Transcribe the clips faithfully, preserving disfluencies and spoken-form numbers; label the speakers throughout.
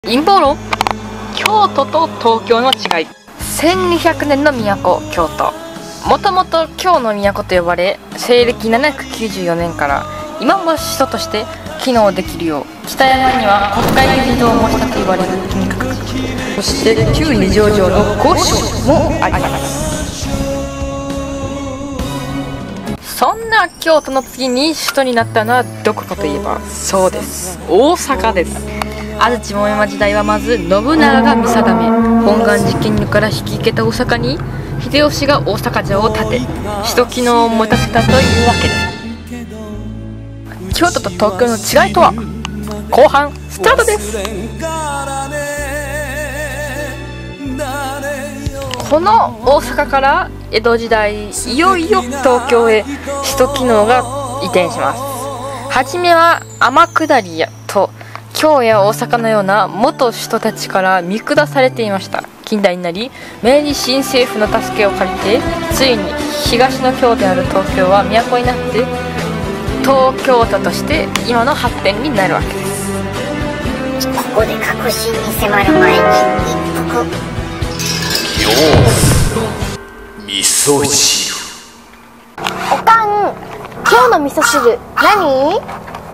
Speaker 1: 陰謀論。京都と東京の違い。せんにひゃくねんの都京都、もともと京の都と呼ばれ、西暦ななひゃくきゅうじゅうよねんから今も首都として機能できるよう、北山には国会議事堂を模したと言われる金閣寺、そして旧二条城の御所もあります。そんな京都の次に首都になったのはどこかといえば、そうです、大阪です。安土桃山時代はまず信長が見定め、本願寺建立から引き受けた大阪に秀吉が大阪城を建て、首都機能を持たせたというわけです。京都と東京の違いとは、後半スタートです。この大阪から江戸時代、いよいよ東京へ首都機能が移転します。はじめは天下りやと京や大阪のような元首都たちから見下されていました。近代になり、明治新政府の助けを借りて、ついに東の京である東京は都になって、東京都として今の発展になるわけです。
Speaker 2: ここで確信に迫る前に一服。
Speaker 3: 京都味噌汁。
Speaker 2: おかん、今日の味噌汁何？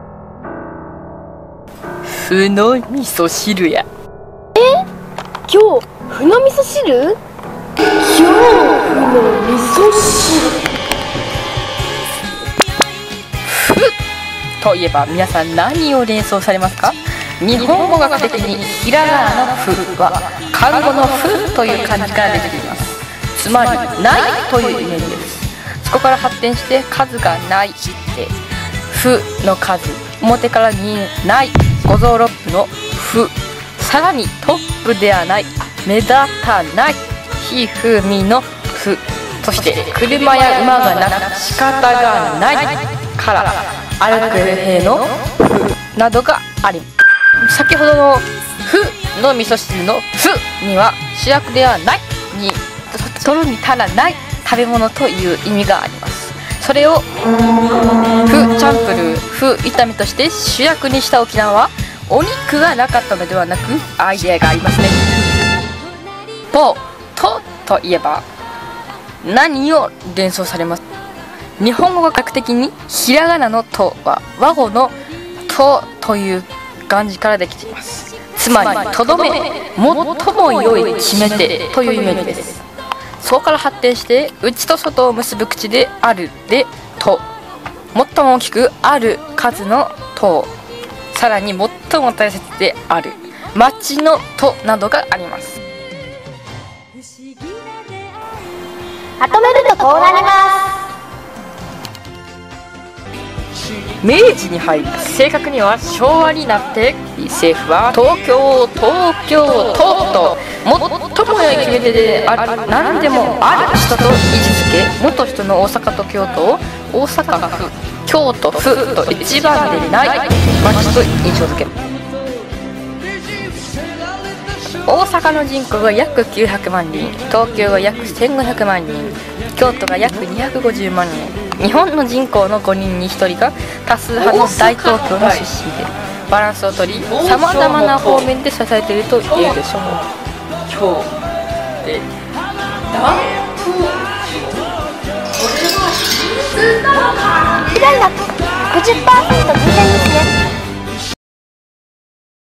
Speaker 1: 麩の味噌汁や。
Speaker 2: え？今日麩の味噌汁？今日麩の味噌汁。
Speaker 1: 麩といえば皆さん何を連想されますか？日本語学的にひらがなの麩は漢語の麩という漢字からできています。つまりないというイメージです。そこから発展して数がないで、麩の数、表から見えない五臓六腑の麩、さらにトップではない、目立たないひふみの麩、そして車や馬がなく仕方がないから歩く兵の麩などがあります。先ほどの麩の味噌汁の麩には主役ではないにとろみ足らない食べ物という意味があります。それを麩チャンプルー、麩炒めとして主役にした沖縄はお肉がなかったのではなくアイデアがありますね。と、とといえば何を連想されます？日本語学的にひらがなのとは和語のとという漢字からできています。つまりとどめ、最も良い決め手というイメージです。そこから発展して内と外を結ぶ口であるでと、最も大きくある数のと、さらに最も大切である町のとなどがあります。
Speaker 2: まとめるとこうなります。
Speaker 1: 明治に入り、正確には昭和になって政府は東京、東京都と最も良い決め手である何でもある首都と位置づけ、元首都の大阪と京都を大阪府、京都府と一番でない町と印象付け。大阪の人口が約きゅうひゃくまんにん、東京が約せんごひゃくまんにん、京都が約にひゃくごじゅうまんにん。日本の人口のごにんにひとりが多数派の大東京の出身で、バランスを取り、さまざまな方面で支えていると言えるでしょう。今日で大東
Speaker 2: 被害額 ろくじゅっパーセント 減点ですね。